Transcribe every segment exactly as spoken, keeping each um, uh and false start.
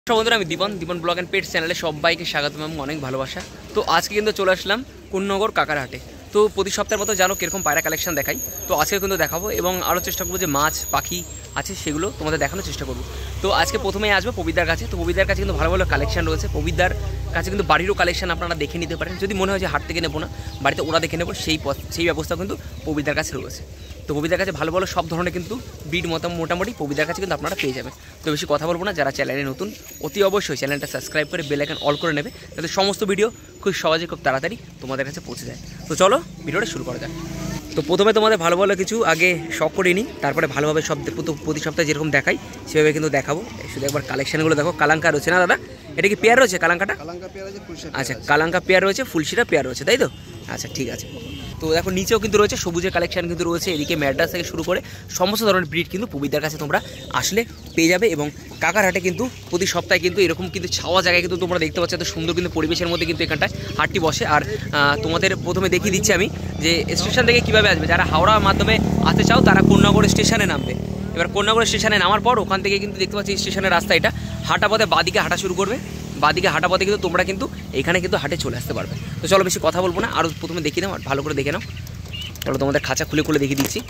বন্ধুরা আমি দীপন দীপন blog and পেট চ্যানেলে সবাইকে স্বাগত এবং অনেক ভালোবাসা। তো আজকে কিন্তু চলে আসলাম কোন্নগর কাকারহাটে। তো প্রতি সপ্তাহের মতো জানো কীরকম পায়রা কালেকশন দেখাই, তো আজকে কিন্তু দেখাবো এবং আরও চেষ্টা করবো যে মাছ পাখি আছে সেগুলো তোমাদের দেখানোর চেষ্টা করবো। তো আজকে প্রথমেই আসবো পবিদার কাছে। তো পবিদার কাছে কিন্তু ভালো ভালো কালেকশন রয়েছে। পবিদার কাছে কিন্তু বাড়িরও কালেকশন আপনারা দেখে নিতে পারেন। যদি মনে হয় যে হাট থেকে নেবো না, বাড়িতে ওরা দেখে নেবো, সেই সেই ব্যবস্থা কিন্তু পবিদার কাছে রয়েছে। তো পবিদার কাছে ভালো ভালো সব ধরনের কিন্তু ব্রিড মতো মোটামুটি পবিদার কাছে কিন্তু আপনারা পেয়ে যাবেন। তো বেশি কথা বলবো না, যারা চ্যানেলে নতুন অতি অবশ্যই চ্যানেলটা সাবস্ক্রাইব করে বেল আইকন অল করে নেবে, যাতে সমস্ত ভিডিও খুব সহজে খুব তাড়াতাড়ি তোমাদের কাছে পৌঁছে যায়। তো চলো ভিডিওটা শুরু করা যাক। তো প্রথমে তোমাদের ভালো ভালো কিছু আগে শখ করে নিই, তারপরে ভালোভাবে সব প্রতি সপ্তাহে যেরকম দেখাই সেভাবে কিন্তু দেখাবো। শুধু একবার কালেকশানগুলো দেখো। কালাঙ্কা রয়েছে না দাদা? এটা কি পেয়ার রয়েছে কালাঙ্কাটা? আচ্ছা, কালাঙ্কা পেয়ার রয়েছে, ফুলশিরা পেয়ার রয়েছে, তাই তো? আচ্ছা ঠিক আছে। তো দেখো নিচেও কিন্তু রয়েছে সবুজের কালেকশন কিন্তু রয়েছে। এদিকে ম্যাড্রাস থেকে শুরু করে সমস্ত ধরনের ব্রিড কিন্তু পবিদার কাছে তোমরা আসলে পেয়ে যাবে। এবং কাকারহাটে কিন্তু প্রতি সপ্তাহে কিন্তু এরকম কিন্তু ছাওয়া জায়গায় কিন্তু তোমরা দেখতে পাচ্ছ, এত সুন্দর কিন্তু পরিবেশের মধ্যে কিন্তু এখানটায় হাটটি বসে। আর তোমাদের প্রথমে দেখিয়ে দিচ্ছি আমি যে স্টেশন থেকে কীভাবে আসবে। যারা হাওড়ার মাধ্যমে আসতে চাও তারা কোন্নগর স্টেশনে নামবে। এবার কোন্নগর স্টেশনে নামার পর ওখান থেকে কিন্তু দেখতে পাচ্ছি স্টেশনের রাস্তা, এটা হাঁটা পথে বাদিকে হাঁটা শুরু করবে। বাদিকে হাঁটা পথে কিন্তু তোমরা কিন্তু এখানে কিন্তু হাটে চলে আসতে পারবে। তো চলো বেশি কথা বলবো না, আরও প্রথমে দেখিয়ে নাও, ভালো করে দেখে নাও। চলো তোমাদের খাঁচা খুলে খুলে দেখিয়ে দিচ্ছি।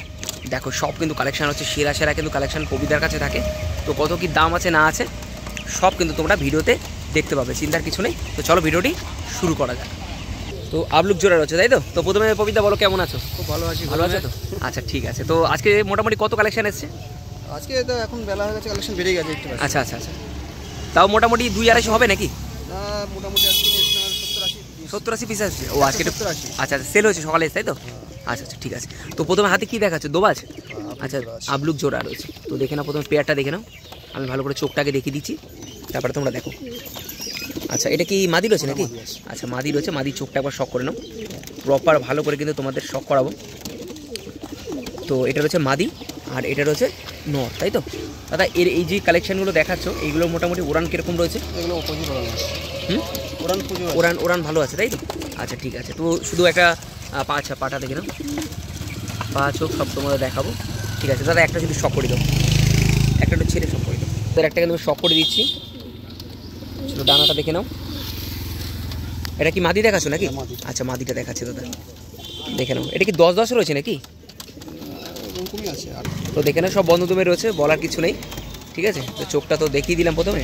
দেখো সব কিন্তু কালেকশান হচ্ছে সেরা সেরা কিন্তু কালেকশান পবিদার কাছে থাকে। তো কত কি দাম আছে না আছে সব কিন্তু তোমরা ভিডিওতে দেখতে পাবে, চিন্তার কিছু নেই। তো চলো ভিডিওটি শুরু করা যাক। তো আবলুক জোড়া রয়েছে, তাই তো? তো প্রথমে পবিদা বলো কেমন আছো? খুব ভালো আছি। ভালো আছে তো? আচ্ছা ঠিক আছে। তো আজকে মোটামুটি কত কালেকশান এসছে? আজকে তো এখন বেলা হয়ে গেছে, কালেকশন বেড়ে গেছে একটু। আচ্ছা আচ্ছা আচ্ছা, তাও মোটামুটি দুই আড়াইশো হবে নাকি? না, মোটামুটি আজকে সত্তর আশি সত্তর আশি পিস আসছে। ও আজকে সত্তর আশি। আচ্ছা আচ্ছা, সেল হয়েছে সকালে, তাই তো? আচ্ছা আচ্ছা ঠিক আছে। তো প্রথমে হাতে কী দেখাচ্ছে? দোবাজ? আচ্ছা, আবলুক জোড়া রয়েছে। তো দেখে নাও, প্রথমে পেয়ারটা দেখে নাও। আমি ভালো করে চোখটাকে দেখিয়ে দিচ্ছি, তারপরে তোমরা দেখো। আচ্ছা এটা কি মাদি রয়েছে নাকি? আচ্ছা মাদি রয়েছে। মাদি চোখটা একবার শক করে নাও, প্রপার ভালো করে কিন্তু তোমাদের শক করাবো। তো এটা রয়েছে মাদি আর এটা রয়েছে নর, তাই তো দাদা? এর এই যে কালেকশানগুলো দেখাচ্ছ এইগুলো মোটামুটি ওরান কীরকম রয়েছে? এগুলো হুম, ওরান ওরান ওরান ভালো আছে, তাই তো? আচ্ছা ঠিক আছে। তো শুধু একটা পা, আচ্ছা পাটা দেখে নাও, পা চোখ সব তোমাদের দেখাবো। ঠিক আছে দাদা, একটা শুধু শক করে দাও, একটা একটু ছেড়ে শক করে দাও। তাদের একটা কিন্তু শক করে দিচ্ছি, শুধু ডানাটা দেখে নাও। এটা কি মাদি দেখাচ্ছ নাকি? আচ্ছা মাদিটা দেখাচ্ছে দাদা, দেখে নাও। এটা কি দশ দশ রয়েছে নাকি? তো দেখে নাও সব বন্ধ দমে রয়েছে, বলার কিছু নেই। ঠিক আছে, তো চোখটা তো দেখিয়ে দিলাম প্রথমে।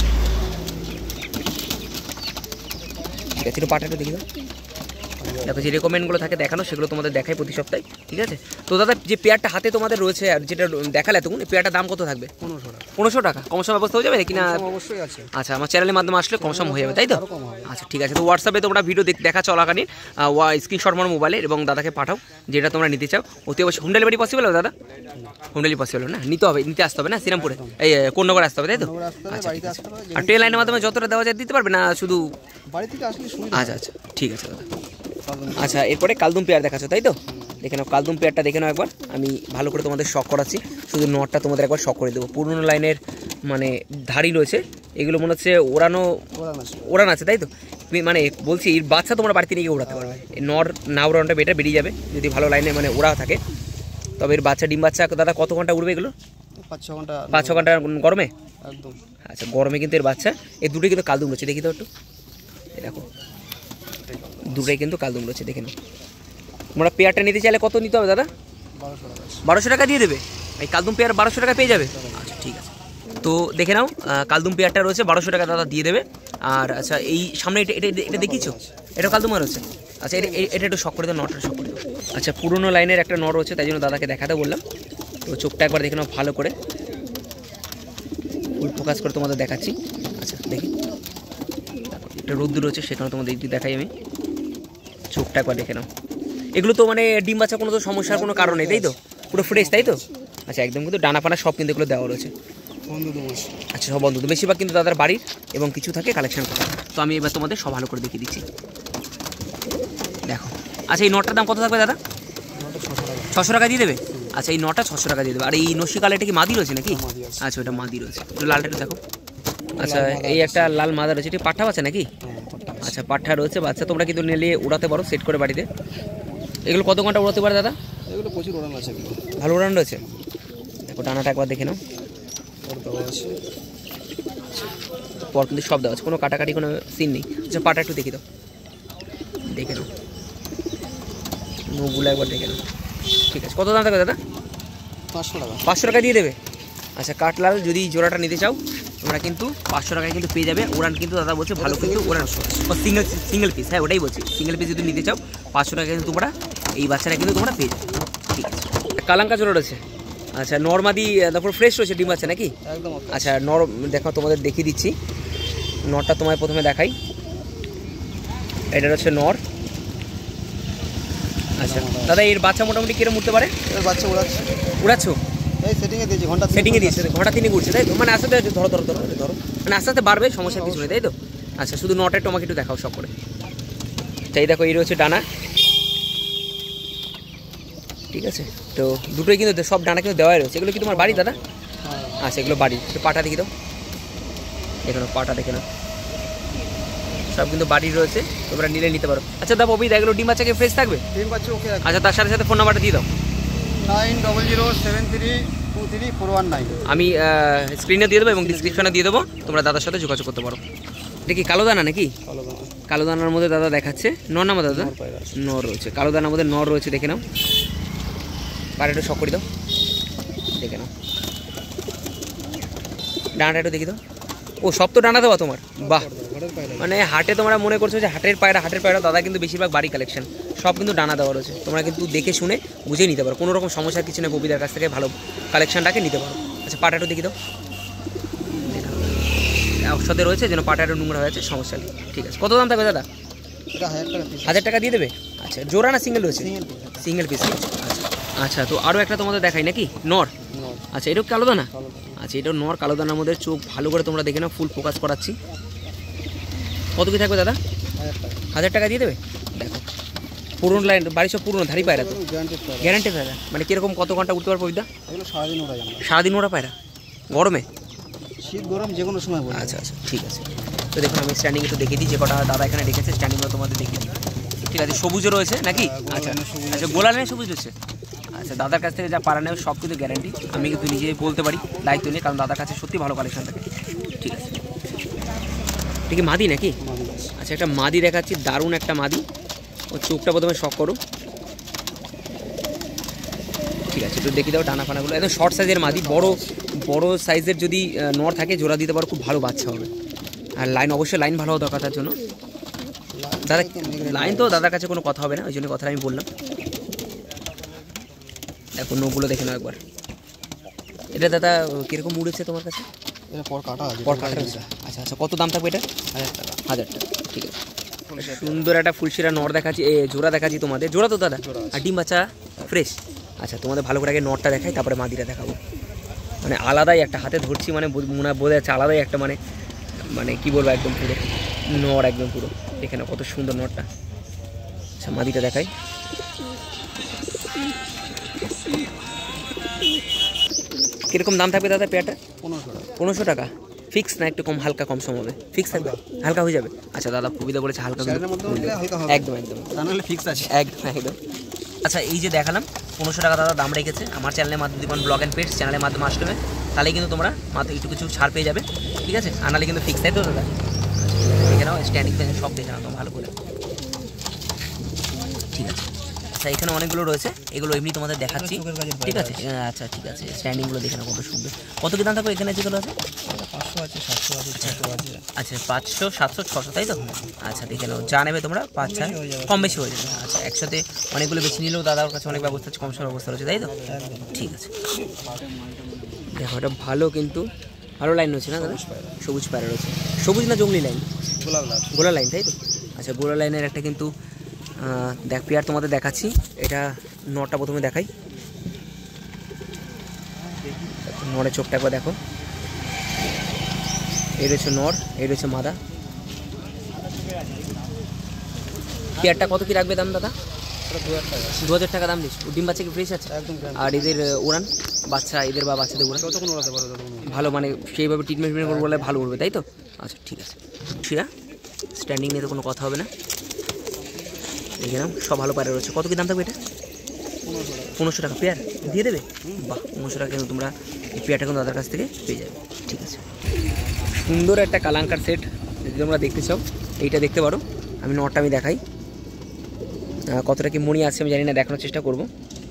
ঠিক আছে, একটু পাটাটা দেখে দাও। দেখো যে রেকমেন্ডগুলো থাকে দেখানো সেগুলো তোমাদের দেখাই প্রতি সপ্তাহে। ঠিক আছে। তো দাদা যে পেয়ারটা হাতে তোমাদের রয়েছে আর যেটা দেখালে এতক্ষণ, পেয়ারটার দাম কত থাকবে? পনেরোশো টাকা। পনেরোশো টাকা কম সম ব্যবস্থা হয়ে যাবে কিনা? অবশ্যই আছে। আচ্ছা, আমার চ্যানেলের মাধ্যমে আসলে কম সম হয়ে যাবে, তাই তো? আচ্ছা ঠিক আছে। তো হোয়াটসঅ্যাপে তোমরা ভিডিও দেখা চলাকালীন স্ক্রিনশট মারো মোবাইলে এবং দাদাকে পাঠাও যেটা তোমরা নিতে চাও। অতি অবশ্যই হোম ডেলিভারি পসিবল হবে দাদা? হোম ডেলিভারি পসিবল না, নিতে হবে, নিতে আসতে হবে না শ্রীরামপুরে, এই কোন্নগর আসতে হবে, তাই তো? আচ্ছা ঠিক আছে। আর ট্রেন লাইনের মাধ্যমে যতটা দেওয়া যায় দিতে পারবে না শুধু বাড়ি থেকে আসলে? আচ্ছা আচ্ছা ঠিক আছে দাদা। আচ্ছা এরপরে কালদুম পেয়ার দেখাচ্ছ, তাই তো? দেখে নাও কালদুম পেয়ারটা দেখে নাও একবার। আমি ভালো করে তোমাদের শক করাচ্ছি, শুধু নটটা তোমাদের একবার শক করে দেবো। পুরনো লাইনের মানে ধাড়ি রয়েছে, এগুলো মনে হচ্ছে ওড়ানো ওড়ান আছে, তাই তো? মানে বলছি এর বাচ্চা তোমরা বাড়িতে নিয়ে গিয়ে ওড়াতে পারবে। নর না ওড়ানোটা বেটার, বেরিয়ে যাবে যদি ভালো লাইনে মানে ওড়া থাকে। তবে এর বাচ্চা ডিম বাচ্চা দাদা কত ঘন্টা উড়বে এগুলো? পাঁচ ছ ঘন্টা। পাঁচ ছ ঘন্টা গরমে? একদম। আচ্ছা গরমে কিন্তু এর বাচ্চা, এই দুটোই কিন্তু কালদুম রয়েছে, দেখি তো একটু। এই দেখো দুটোই কিন্তু কালদুম রয়েছে, দেখে নাও। তোমরা পেয়ারটা নিতে চাইলে কত নিতে হবে দাদা? বারোশো টাকা দিয়ে দেবে? এই কালদুম পেয়ার বারোশো টাকা পেয়ে যাবে? আচ্ছা ঠিক আছে। তো দেখে নাও কালদুম পেয়ারটা রয়েছে বারোশো টাকা দাদা দিয়ে দেবে। আর আচ্ছা এই সামনে এটা এটা এটা দেখিছো, এটা কালদুম রয়েছে। আচ্ছা এটা এটা একটু শক করে দাও, নটটা শক করে দাও। আচ্ছা পুরোনো লাইনের একটা নট রয়েছে, তাই জন্য দাদাকে দেখাতে বললাম। তো চোখটা একবার দেখে নাও ভালো করে, ফুল ফোকাস করে তোমাদের দেখাচ্ছি। আচ্ছা দেখি, একটা রোদ্দুর রয়েছে সেখানে তোমাদের দেখাই আমি। চোখটা একবার দেখে নাও। এগুলো তো মানে ডিম বাচ্চা কোনো তো সমস্যার কোনো কারণ নেই, তাই তো? পুরো ফ্রেশ, তাই তো? আচ্ছা একদম কিন্তু ডানা পানা সব কিন্তু এগুলো দেওয়া রয়েছে। আচ্ছা সব বন্ধু, বেশিরভাগ কিন্তু দাদার বাড়ির এবং কিছু থাকে কালেকশন করা। তো আমি এবার তোমাদের সব ভালো করে দেখিয়ে দিচ্ছি, দেখো। আচ্ছা এই নটার দাম কত থাকবে দাদা? ছশো টাকা দিয়ে দেবে? আচ্ছা এই নটা ছশো টাকা দিয়ে দেবে। আর এই নস্যি কালারটা কি মাদি রয়েছে নাকি? আচ্ছা ওটা মাদি রয়েছে। একটু লালটা একটু দেখো। আচ্ছা এই একটা লাল মাদা রয়েছে, এটা পাঠা আছে নাকি? আচ্ছা পাঠা রয়েছে বাচ্চা, তোমরা কিন্তু নিলে উড়াতে পারো সেট করে বাড়িতে। এগুলো কত ঘন্টা উড়াতে পারে দাদা? এগুলো প্রচুর ওড়ান আছে, ভালো ওড়ান রয়েছে। দেখো ডানাটা একবার দেখে নাও। পর কিন্তু সব দেওয়া আছে, কোনো কাটাকাটি কোনো সিন নেই। আচ্ছা পাটা একটু দেখি দাও, দেখে নাও নোগুলো একবার দেখে নাও। ঠিক আছে, কত দাম থাকবে দাদা? পাঁচশো টাকা। পাঁচশো টাকা দিয়ে দেবে। আচ্ছা কাঠলাল যদি জোড়াটা নিতে চাও তোমরা কিন্তু পাঁচশো টাকায় কিন্তু পেয়ে যাবে। ওরান কিন্তু দাদা বলছে ভালো, কিন্তু ওরান সিঙ্গেল সিঙ্গেল পিস, হ্যাঁ ওটাই বলছি, সিঙ্গেল পিস যদি নিতে চাও পাঁচশো টাকা কিন্তু তোমরা এই বাচ্চাটা কিন্তু তোমরা পেয়ে যাবে। ঠিক আছে, কালাঙ্কা জোড়া রয়েছে। আচ্ছা নর্মাদি তারপর ফ্রেশ রয়েছে, ডিম আছে নাকি? একদম। আচ্ছা নর দেখো তোমাদের দেখিয়ে দিচ্ছি, নরটা তোমায় প্রথমে দেখাই। এটা হচ্ছে নর। আচ্ছা দাদা এর বাচ্চা মোটামুটি কিরম উঠতে পারে? এর বাচ্চা উড়াচ্ছে। উড়াচ্ছো? এই সেটিংয়ে দিয়েছি, ঘন্টা সেটিংয়ে দিয়েছে, ঘন্টা তিনি ঘুরছে তাই তো? মানে আস্তে আস্তে ধরো ধরো ধরো ধরো মানে আস্তে আস্তে বাড়বে, সমস্যা কিছু নেই তাই তো? আচ্ছা শুধু নটা একটু আমাকে একটু দেখাও সব করে। তাই দেখো এই রয়েছে ডানা। ঠিক আছে, তো দুটোই কিন্তু সব ডানা কিন্তু দেওয়াই রয়েছে। এগুলো কি তোমার বাড়ি দাদা? আচ্ছা এগুলো বাড়ি। একটু পাটা দেখি দাও, দেখে নাও পাটা দেখে নাও, সব কিন্তু বাড়ির রয়েছে, তোমরা নিলে নিতে পারো। আচ্ছা দা ববি দেখলো ডিম বাচ্চাকে ফ্রেশ থাকবে? ডিম বাচ্চা ওকে। আচ্ছা তার সাথে সাথে ফোন নাম্বারটা দিয়ে দাও। Nine double zero seven three two three four one nine. আমি স্ক্রিনে দিয়ে দেবো এবং ডিসক্রিপশনে দিয়ে দেবো, তোমরা দাদার সাথে যোগাযোগ করতে পারো। এটা কি কালো দানা নাকি? কালো দানার মধ্যে দাদা দেখাচ্ছে নর নামা দাদা? নর রয়েছে, কালো দানার মধ্যে নর রয়েছে, দেখে নাও। পাড়া একটু শখ করে দাও, দেখে নাও। ডানাটা একটু দেখি দাও। ও সব তো ডানা দেওয়া তোমার, বাহ। মানে হাটে তোমরা মনে করছো যে হাটের পায়রা, হাটের পায়রা দাদা কিন্তু বেশিরভাগ বাড়ি কালেকশন, সব কিন্তু ডানা দেওয়া রয়েছে। তোমরা কিন্তু দেখে শুনে বুঝে নিতে পারো, কোনো রকম সমস্যার কিছু নেই, ববিদার কাছ থেকে ভালো কালেকশনটাকে নিতে পারো। আচ্ছা পাটা একটু দেখি দাও, একসাথে রয়েছে যেন পাটা একটু নোংরা হয়েছে, সমস্যা নেই। ঠিক আছে, কত দাম থাকবে দাদা? হাজার টাকা দিয়ে দেবে। আচ্ছা জোড়া না সিঙ্গেল রয়েছে? Single piece. আচ্ছা আচ্ছা তো আরও একটা তোমাদের দেখাই নাকি, নর। আচ্ছা এটাও কালো দানা? আচ্ছা এটাও নর, কালো দানার মধ্যে চোখ ভালো করে তোমরা দেখে নাও, ফুল ফোকাস করাচ্ছি। কত কি থাকবে দাদা? হাজার টাকা দিয়ে দেবে। দেখো পুরনো লাইন, বাড়ি সব পুরনো ধারি পায়রা তো, গ্যারান্টি পায়রা। মানে কীরকম কত ঘন্টা উঠতে পারবো বিদ্যা? সারাদিন ওরা সারাদিন ওরা পায়রা গরমে? শীত গরম যে কোনো সময়। আচ্ছা আচ্ছা ঠিক আছে, তো দেখুন আমি স্ট্যান্ডিং একটু দেখিয়ে দিই, যে কটা দাদা এখানে রেখেছে স্ট্যান্ডিংগুলো তোমাদের দেখিয়ে দিই। ঠিক আছে, সবুজও রয়েছে নাকি? আচ্ছা আচ্ছা গোলা নেই সবুজ রয়েছে। আচ্ছা দাদার কাছ থেকে যা পারা নেবে সব কিন্তু গ্যারান্টি, আমি কিন্তু নিজেই বলতে পারি, দায়িত্ব নিই, কারণ দাদার কাছে সত্যি ভালো কালেকশন থাকে। ঠিক আছে, ঠিক মাদি নাকি? আচ্ছা একটা মাদি দেখাচ্ছি, দারুণ একটা মাদি। ও চোখটা প্রথমে শখ করো। ঠিক আছে একটু দেখি দাও ডানা ফানাগুলো, একদম শর্ট সাইজের মাদি, বড় বড় সাইজের যদি নর থাকে জোড়া দিতে পারো, খুব ভালো বাচ্চা হবে। আর লাইন অবশ্যই লাইন ভালো হওয়া দরকার তার জন্য। দাদা লাইন তো দাদার কাছে কোনো কথা হবে না, ওই জন্য কথাটা আমি বললাম। দেখো নোগুলো দেখে নাও একবার। এটা দাদা কীরকম উড়েছে তোমার কাছে? পর কাটা আছে, পর কাটা আছে। আচ্ছা আচ্ছা কত দাম থাকবে এটা? হাজার টাকা। হাজার টাকা ঠিক আছে। সুন্দর একটা ফুলশিরা নর দেখাচ্ছি, এ জোড়া দেখাচ্ছি তোমাদের। জোড়া তো দাদা? আর ডিম বাচ্চা ফ্রেশ। আচ্ছা তোমাদের ভালো করে আগে নরটা দেখাই, তারপরে মাদিটা দেখাবো। মানে আলাদাই একটা, হাতে ধরছি মানে মনে বোঝা যাচ্ছে আলাদাই একটা, মানে মানে কী বলবো, একদম পুরো নর, একদম পুরো। দেখে নাও কত সুন্দর নরটা। আচ্ছা মাদিটা দেখাই। কীরকম দাম থাকবে দাদা পেয়ারটা? পনেরোশো টাকা। পনেরোশো টাকা ফিক্স না একটু কম হালকা কম সম হবে? ফিক্স থাকবে, হালকা হয়ে যাবে। আচ্ছা দাদা কবিতা বলেছে হালকা, একদম একদম জানালে ফিক্স আছে, একদম একদম। আচ্ছা এই যে দেখালাম পনেরোশো টাকা দাদা দাম রেখেছে, আমার চ্যানেলের মাধ্যমে দিবেন ব্লগ অ্যান্ড পেটস চ্যানেলের মাধ্যমে আসলে, তাহলে কিন্তু তোমরা মাত্র একটু কিছু ছাড় পেয়ে যাবে। ঠিক আছে, আনালে কিন্তু ফিক্স, তাই তো দাদা? দেখে নাও স্ট্যান্ডিং ফ্যান সব দেখে নাও ভালো করে। ঠিক আছে, আচ্ছা এখানে অনেকগুলো রয়েছে, এগুলো এমনি তোমাদের দেখাচ্ছি। ঠিক আছে আচ্ছা ঠিক আছে, স্ট্যান্ডিংগুলো দেখে নাও কত সুন্দর। কত কি দাম থাকবে এখানে যেগুলো আছে? পাঁচশো আছে, সাতশো আছে, ছশো আছে। আচ্ছা পাঁচশো সাতশো ছশো তাই তো? আচ্ছা দেখে নাও, যা নেবে তোমরা পাঁচ ছয় কম বেশি হয়ে যাবে। আচ্ছা একসাথে অনেকগুলো বেশি নিলেও দাদার কাছে অনেক ব্যবস্থা আছে, কম সময় ব্যবস্থা রয়েছে তাই তো? ঠিক আছে, দেখো এটা ভালো, কিন্তু ভালো লাইন রয়েছে না দাদা? সবুজ পায়রা রয়েছে, সবুজ না জঙ্গলি লাইন? গোলা লাইন তাই তো? আচ্ছা গোলা লাইনের একটা কিন্তু দেখ পেয়ার তোমাদের দেখাচ্ছি। এটা নটা প্রথমে দেখাই, নরের চোখটা একবার দেখো। এই রয়েছে নর, এই রয়েছে মাদা। পেয়ারটা কত কি রাখবে দাম দাদা? দু হাজার টাকা দাম দিস। ডিম বাচ্চা কি ফ্রেশ আছে? আর এদের উড়ান বাচ্চা, এদের বা বাচ্চাদের উড়ান ভালো, মানে সেইভাবে ট্রিটমেন্ট করবো বলে ভালো উঠবে তাই তো? আচ্ছা ঠিক আছে, সেটা স্ট্যান্ডিং নিয়ে তো কোনো কথা হবে না। দেখে নাও সব ভালো পায়রা রয়েছে। কত কি দাম থাকবে এটা? পনেরোশো টাকা পেয়ার দিয়ে দেবে? বাহ, পনেরোশো টাকা কিন্তু তোমরা এই পেয়ারটা কিন্তু দাদার কাছ থেকে পেয়ে যাবে। ঠিক আছে। সুন্দর একটা কালাঙ্কার সেট যদি তোমরা দেখতে চাও এইটা দেখতে পারো। আমি নটটা আমি দেখাই কতটা কি মণি আছে আমি জানি না, দেখানোর চেষ্টা করব।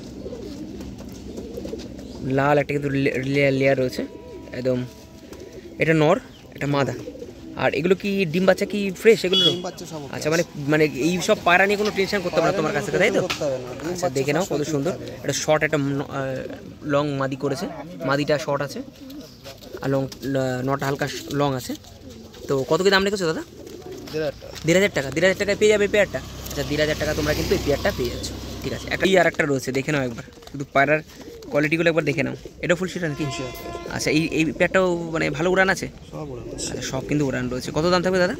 লাল একটা কিন্তু লেয়ার লেয়ার রয়েছে একদম। এটা নর, এটা মাদা। আর এগুলো কি ডিম বাচ্চা কি ফ্রেশ এগুলো? আচ্ছা, মানে মানে এই সব পায়রা নিয়ে কোনো টেনশন করতে হবে না তোমার কাছ থেকে, তাই তো? আচ্ছা, দেখে নাও কত সুন্দর। এটা শর্ট একটা লং মাদি করেছে, মাদিটা শর্ট আছে আর লং নটা হালকা লং আছে। তো কত কি দাম রেখেছো দাদা? দেড় হাজার টাকা। দেড় হাজার টাকায় পেয়ে যাবে পেয়ারটা। আচ্ছা, দেড় হাজার টাকা তোমরা কিন্তু এই পেয়ারটা পেয়ে যাচ্ছ, ঠিক আছে। একটা আর একটা রয়েছে, দেখে নাও একবার, শুধু পায়রার কোয়ালিটিগুলো একবার দেখে নাও। এটা ফুল শিট নাকি? আচ্ছা, এই এই পেয়ারটাও মানে ভালো উড়ান আছে? আচ্ছা, সব কিন্তু উড়ান রয়েছে। কত দাম থাকবে দাদা?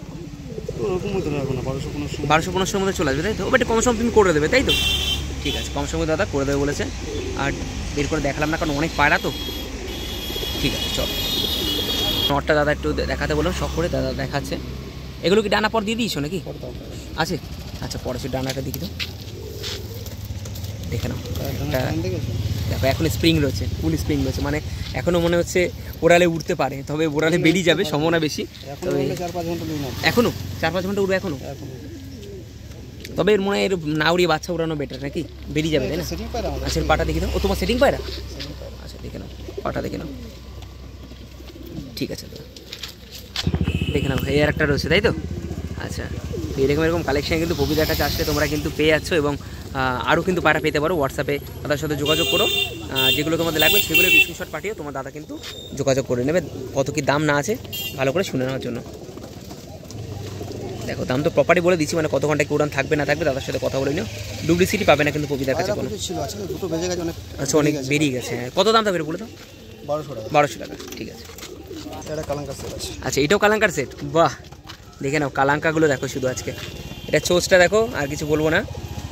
বারোশো পনেরোশোর মধ্যে চলে আসবে, তাই তো? বাট কম সম তুমি করে দেবে, তাই তো? ঠিক আছে, কম সময় দাদা করে দেবে বলেছে। আর বের করে দেখালাম না, কারণ অনেক পায়রা তো। ঠিক আছে, চল। নটটা দাদা একটু দেখাতে বললাম, শখ করে দাদা দেখাচ্ছে। এগুলো কি ডানা পর দিয়ে দিয়েছো নাকি? আছে। আচ্ছা, পরে সে ডানাটা দেখি তো, দেখে নাও। দেখো এখন স্প্রিং রয়েছে, ফুল স্প্রিং রয়েছে, মানে এখনও মনে হচ্ছে ওড়ালে উঠতে পারে, তবে ওড়ালে বেরিয়ে যাবে, সম্ভাবনা বেশি। তবে এখনও চার পাঁচ ঘন্টা উড়বে এখনও। তবে এর মনে হয় এর না উড়িয়ে বাচ্চা উড়ানো বেটার নাকি? বেরিয়ে যাবে, তাই না? আচ্ছা, পাটা দেখে নাও। ও তোমার সেটিং পায়রা? আচ্ছা, দেখে নাও পাটা দেখে নাও। ঠিক আছে দাদা, দেখে নাও। এই আর একটা রয়েছে, তাই তো? আচ্ছা, এরকম এরকম কালেকশান কিন্তু পবিতার কাছে আসলে তোমরা কিন্তু পেয়ে যাচ্ছ, এবং আরও কিন্তু পায়রা পেতে পারো। হোয়াটসঅ্যাপে দাদার সাথে যোগাযোগ করো, যেগুলো তোমাদের লাগবে সেগুলো স্ক্রিনশট পাঠিয়ে তোমার দাদা কিন্তু যোগাযোগ করে নেবে। কত কি দাম না আছে ভালো করে শুনে নেওয়ার জন্য। দেখো, দাম তো প্রপারলি বলে দিচ্ছি, মানে কত ঘন্টা কি উড়ান থাকবে না থাকবে দাদার সাথে কথা বলে নিও। ডুপ্লিসিটি পাবে না কিন্তু পবিতার কাছে কোনো। আচ্ছা, অনেক বেরিয়ে গেছে। কত দাম থাকবে বলে তো? বারোশো টাকা। বারোশো টাকা, ঠিক আছে। আচ্ছা, এটাও কালাঙ্কার সেট। বাহ, দেখে নাও কালাঙ্কাগুলো দেখো শুধু আজকে। এটা চোচটা দেখো, আর কিছু বলবো না।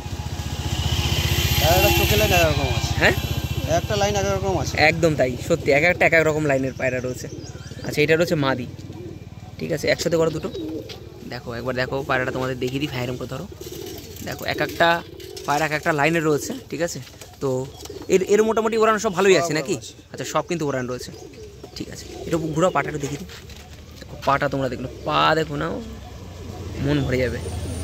হ্যাঁ, একটা লাইন এক এক রকম আছে, একদম তাই, সত্যি এক একটা এক এক রকম লাইনের পায়রা রয়েছে। আচ্ছা, এটা রয়েছে মাদি, ঠিক আছে। একসাথে করো দুটো। দেখো একবার দেখো পায়রাটা তোমাদের দেখিয়ে দিই, ফায়ারিং করে ধরো। দেখো এক একটা পায়রা এক একটা লাইনের রয়েছে, ঠিক আছে। তো এর এর মোটামুটি ওড়ানো সব ভালোই আছে নাকি? আচ্ছা, সব কিন্তু ওড়ান রয়েছে, ঠিক আছে। এটা ঘুরো, পাটাটা দেখিয়ে দিই। দেখো পাটা তোমরা দেখলো, পা দেখো নাও, মন ভরে যাবে।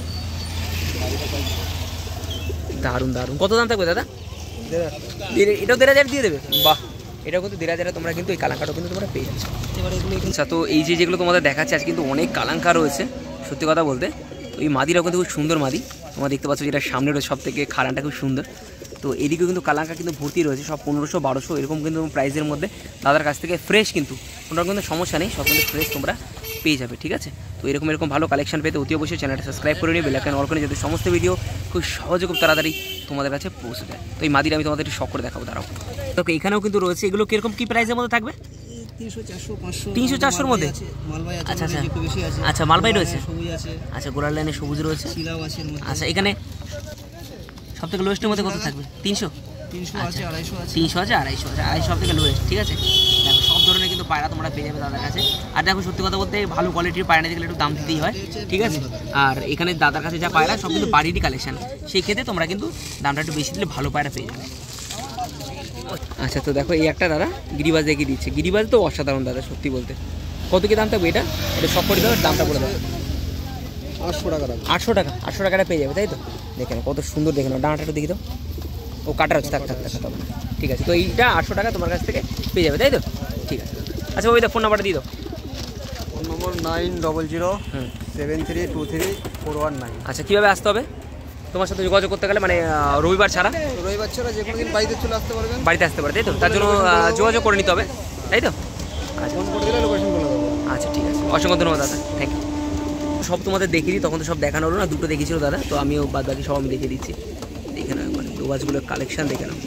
দারুণ দারুণ। কত দাম থাকবে দাদা? এটাও দেড় হাজার দিয়ে দেবে? বাহ, এটাও কিন্তু দেড় হাজারে তোমরা কিন্তু এই কালাঙ্কারও কিন্তু তোমরা পেয়ে যাচ্ছ। আচ্ছা, তো এই যে যেগুলো তোমাদের দেখাচ্ছে আজ কিন্তু অনেক কালাঙ্কা রয়েছে, সত্যি কথা বলতে। ওই মাদিরাও কিন্তু খুব সুন্দর মাদি, তোমরা দেখতে পাচ্ছ, যেটা সামনে রয়েছে সব থেকে খাড়ানটা খুব সুন্দর। তো এদিকেও কিন্তু কালাঙ্কা কিন্তু ভর্তি রয়েছে, সব পনেরোশো বারোশো এরকম কিন্তু প্রাইসের মধ্যে দাদার কাছ থেকে ফ্রেশ, কিন্তু কোনো কিন্তু সমস্যা নেই, সব কিন্তু ফ্রেশ তোমরা পেয়ে যাবে, ঠিক আছে। তো এরকম এরকম ভালো কালেকশন পেতে অতি অবশ্যই চ্যানেলটা সাবস্ক্রাইব করে নিয়ে বেল আইকন অল করে, যাতে সমস্ত ভিডিও খুব সহজে খুব তাড়াতাড়ি তোমাদের কাছে পৌঁছে যায়। তো এই মাদিরা আমি তোমাদের একটু শখ করে দেখাবো, দাঁড়াও। তো এখানেও কিন্তু রয়েছে, এগুলো কিরকম কি প্রাইসের মধ্যে থাকবে? তিনশো চারশোর মধ্যে। আচ্ছা আচ্ছা আচ্ছা, মালবাই রয়েছে। আচ্ছা, গোড়ার লাইনে সবুজ রয়েছে। আচ্ছা, এখানে সব থেকে লোয়েস্টের মধ্যে কত থাকবে? তিনশো তিনশো আছে, আড়াইশো আছে, আড়াইশো সব থেকে লোয়েস্ট, ঠিক আছে। দেখো সব ধরনের কিন্তু পায়রা তোমরা পেয়ে যাবে দাদার কাছে। আর দেখো সত্যি কথা বলতে ভালো কোয়ালিটির পায়রা দেখলে একটু দাম দিতেই হয়, ঠিক আছে। আর এখানে দাদার কাছে যা পায়রা সব কিন্তু বাড়িরই কালেকশন, সেই ক্ষেত্রে তোমরা কিন্তু দামটা একটু বেশি দিলে ভালো পায়রা পেয়ে যাবে। আচ্ছা, তো দেখো এই একটা দাদা গিরিবাজ দেখিয়ে দিচ্ছে। গিরিবাজ তো অসাধারণ দাদা, সত্যি বলতে। কত কি দাম থাকবে এটা? এটা সব করে দেবে, দামটা বলে দেবে। আটশো টাকা। আটশো টাকা আটশো টাকাটা পেয়ে যাবে, তাই তো? দেখে নাও কত সুন্দর, দেখে নাও ডানাটা একটু দেখি তো। ও কাটার হচ্ছে, থাক থাক থাক তবে ঠিক আছে। তো এইটা আটশো টাকা তোমার কাছ থেকে পেয়ে যাবে, তাই তো? ঠিক আছে। আচ্ছা, ওই দা ফোন নাম্বারটা দিয়ে দাও। Phone number nine double zero seven three two three four one nine. আচ্ছা, কীভাবে আসতে হবে তোমার সাথে যোগাযোগ করতে গেলে? মানে রবিবার ছাড়া? রবিবার ছাড়া যে কোনো দিন বাড়িতে চলে আসতে পারবেন, বাড়িতে আসতে পারে, তাই তো? তার জন্য যোগাযোগ করে নিতে হবে, তাই তো? ফোন করে দিলে লোকেশন বলে দেবো। আচ্ছা, ঠিক আছে, অসংখ্য ধন্যবাদ দাদা, থ্যাংক ইউ। সব তোমাদের দেখিয়ে দিই, তখন তো সব দেখানো হলো না, দুটো দেখিয়েছিল দাদা, তো আমিও বাদ বাকি সব আমি দেখিয়ে দিচ্ছি। দেখে নাও একবার ডোবাজগুলোর কালেকশান, দেখে নাও,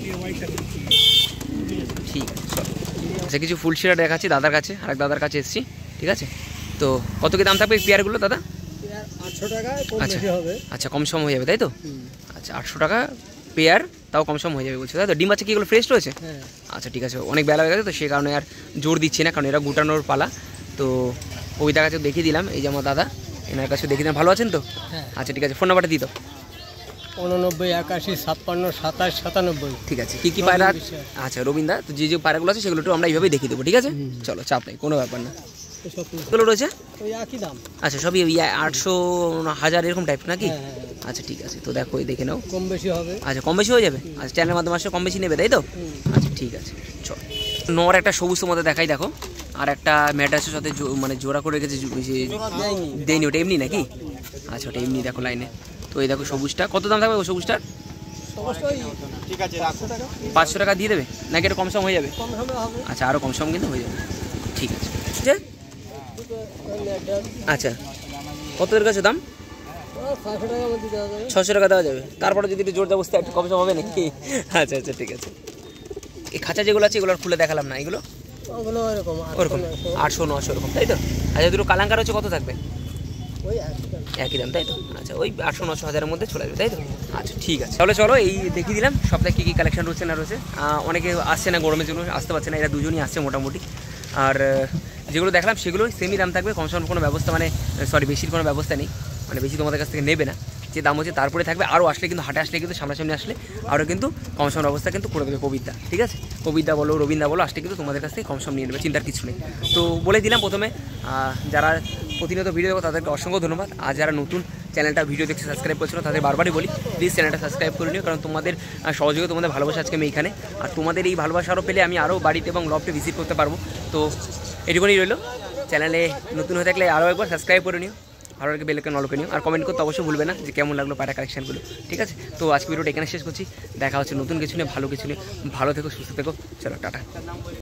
ঠিক আছে। চলো, আচ্ছা, কিছু ফুল শিরা দেখাচ্ছি দাদার কাছে, আরেক দাদার কাছে এসেছি, ঠিক আছে। তো কত কি দাম থাকবে এই পেয়ারগুলো দাদা? আটশো টাকা। আচ্ছা আচ্ছা, কম সম হয়ে যাবে, তাই তো? আচ্ছা, আটশো টাকা পেয়ার, তাও কম সম হয়ে যাবে বলছে, তাই তো? ডিম বাচ্চা কি এগুলো ফ্রেশ রয়েছে? আচ্ছা, ঠিক আছে, অনেক বেলা হয়ে গেছে তো সেই কারণে আর জোর দিচ্ছি না, কারণ এরা গুটানোর পালা। তো কবিতার কাছে দেখিয়ে দিলাম, এই যে আমার দাদা, এনার কাছে দেখিয়ে দিলাম। ভালো আছেন তো? আচ্ছা, ঠিক আছে, ফোন নাম্বারটা দিই তো। উননব্বই একাশি ছাপ্পান্ন সাতাশ সাতানব্বই। ঠিক আছে, কী কী পায়রা? আচ্ছা, রবীন্দ্র, তো যে যে পায়রাগুলো আছে সেগুলো একটু আমরা এইভাবেই দেখিয়ে দেবো, ঠিক আছে? চলো, চাপ নেই, কোনো ব্যাপার না। এগুলো রয়েছে ওই একই দাম। আচ্ছা সবই ওই আটশো হাজার এরকম টাইপ নাকি? হ্যাঁ, হ্যাঁ, হ্যাঁ। আচ্ছা ঠিক আছে, তো দেখো এই দেখে নাও, কম বেশি হবে। আচ্ছা কম বেশি হয়ে যাবে। আচ্ছা চ্যানেলের মাধ্যমে আসলে কম বেশি নেবে তাই তো? আচ্ছা ঠিক আছে চল। নর একটা সবুজ মধ্যে দেখাই দেখো, আর একটা ম্যাড্রাসের সাথে জো- মানে জোড়া করে রেখেছে, জো- ওই যে দেয়নি ওটা এমনি নাকি? আচ্ছা ওটা এমনি দেখো লাইনে। তো এই দেখো সবুজটা কত দাম থাকবে? ওই সবুজটার অবশ্যই ঠিক আছে, রাখো টাকা। পাঁচশো টাকা দিয়ে দেবে নাকি এটা কম সম হয়ে যাবে? কম হবে হবে। আচ্ছা আরও কম সম কিন্তু হয়ে যাবে, ঠিক আছে। ঠিক আছে? আচ্ছা কত এর কাছে দাম? ছয়শো টাকার মধ্যে দেওয়া যাবে। ছশো টাকা দেওয়া যাবে, তারপরে যদি একটু জোর জবস্তা একটু কম সম হবে নাকি? আচ্ছা আচ্ছা ঠিক আছে। এই খাঁচা যেগুলো আছে এগুলো আর খুলে দেখালাম না, এগুলো ওগুলো ওরকম ওরকম আটশো নশো ওরকম তাই তো? আচ্ছা দুটো কালাঙ্কার হচ্ছে কত থাকবে? ওই একই দাম। একই দাম তাই তো? আচ্ছা ওই আটশো নশো হাজারের মধ্যে চলে যাবে তাই তো? আচ্ছা ঠিক আছে, তাহলে চলো এই দেখিয়ে দিলাম সপ্তাহে কী কী কালেকশন রয়েছে না রয়েছে। আহ, অনেকে আসছে না, গরমের জন্য আসতে পারছে না, এরা দুজনই আসছে মোটামুটি। আর আহ, যেগুলো দেখলাম সেগুলো সেমই দাম থাকবে, কম সম কোনো ব্যবস্থা মানে সরি বেশির কোনো ব্যবস্থা নেই, মানে বেশি তোমাদের কাছ থেকে নেবে না, যে দাম হচ্ছে তারপরে থাকবে। আরও আসলে কিন্তু হাটে আসলে কিন্তু সামনাসামনি আসলে আরও কিন্তু কম সম ব্যবস্থা কিন্তু করে দেবে কবিতা, ঠিক আছে? কবিতা বলো রবীন্দ্র বলো আসলে কিন্তু তোমাদের কাছ থেকে কম সম নিয়ে নেবে, চিন্তার কিছু নেই। তো বলে দিলাম প্রথমে, আহ, যারা প্রতিনিয়ত ভিডিও দেখো তাদেরকে অসংখ্য ধন্যবাদ। আর যারা নতুন চ্যানেলটা ভিডিও দেখতে সাবস্ক্রাইব করছিল তাদের বারবারই বলি প্লিজ চ্যানেলটা সাবস্ক্রাইব করে নিও, কারণ তোমাদের আহ, সহযোগে তোমাদের ভালোবাসা আজকে আমি এইখানে, আর তোমাদের এই ভালোবাসা আরও পেলে আমি আরও বাড়িতে এবং লফটে ভিজিট করতে পারবো। তো এটুকুনি রইলো, চ্যানেলে নতুন হয়ে থাকলে আরও একবার সাবস্ক্রাইব করে নিও, ভালো লাগে বেলকে নল করে নিও, আর কমেন্ট করতে অবশ্যই ভুলবে না যে কেমন লাগলো পায়রা কালেকশনগুলো, ঠিক আছে? তো আজকে ভিডিওটা এখানে শেষ করছি, দেখা হচ্ছে নতুন কিছু নিয়ে, ভালো কিছু নিয়ে। ভালো থেকো, সুস্থ থেকো, চলো টাটা।